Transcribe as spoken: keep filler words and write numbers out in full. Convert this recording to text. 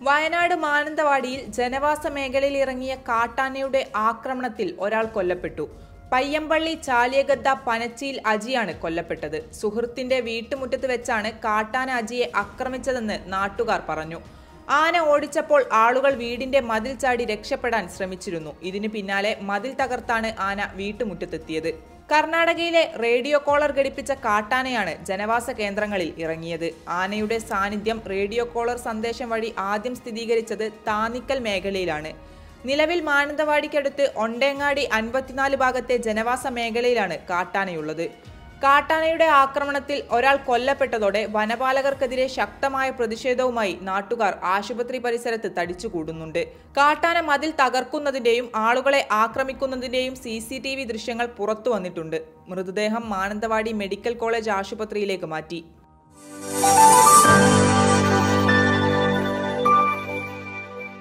വയനാട് മാനന്തവാടിയിൽ ജനവാസ മേഖലയിൽ ഇറങ്ങിയ കാട്ടാനയുടെ ആക്രമണത്തിൽ ഒരാൾ കൊല്ലപ്പെട്ടു. പയ്യമ്പള്ളി ചാലിയഗദ്ദ പനച്ചിയിൽ അജിയാണ് കൊല്ലപ്പെട്ടത്. സുഹൃത്തിന്റെ വീട്ടുമുറ്റത്ത് വെച്ചാണ് കാട്ടാന അജിയെ ആക്രമിച്ചതെന്ന് നാട്ടുകാർ പറഞ്ഞു. ആന ഓടിച്ചപ്പോൾ ആളുകൾ വീടിന്റെ മതിൽ ചാടി രക്ഷപ്പെടാൻ ശ്രമിച്ചിരുന്നു. ഇതിനു പിന്നാലെ മതിൽ തകർത്താണ് ആന വീട്ടുമുറ്റത്തെത്തിയത്. കർണാടകയിലെ റേഡിയോ കോളർ ഘടിപ്പിച്ച കാട്ടാനയാണ് ജനവാസ കേന്ദ്രങ്ങളിൽ ഇറങ്ങിയത്. ആനയുടെ സാന്നിധ്യം റേഡിയോ കോളർ സന്ദേശം വഴി ആദ്യം സ്ഥിരീകരിച്ചത് താന്നിക്കൽ മേഖലയിലാണ്. നിലവിൽ മാനന്തവാടിക്കടുത്ത് ഒണ്ടേങ്ങാടി അൻപത്തിനാല് ഭാഗത്തെ ജനവാസ മേഖലയിലാണ് കാട്ടാനയുള്ളത്. കാട്ടാനയുടെ ആക്രമണത്തിൽ ഒരാൾ കൊല്ലപ്പെട്ടതോടെ വനപാലകർക്കെതിരെ ശക്തമായ പ്രതിഷേധവുമായി നാട്ടുകാർ ആശുപത്രി പരിസരത്ത് തടിച്ചുകൂടുന്നുണ്ട്. കാട്ടാന മതിൽ തകർക്കുന്നതിന്റെയും ആളുകളെ ആക്രമിക്കുന്നതിന്റെയും സി സി ടി വി ദൃശ്യങ്ങൾ പുറത്തു വന്നിട്ടുണ്ട്. മൃതദേഹം മാനന്തവാടി മെഡിക്കൽ കോളേജ് ആശുപത്രിയിലേക്ക് മാറ്റി.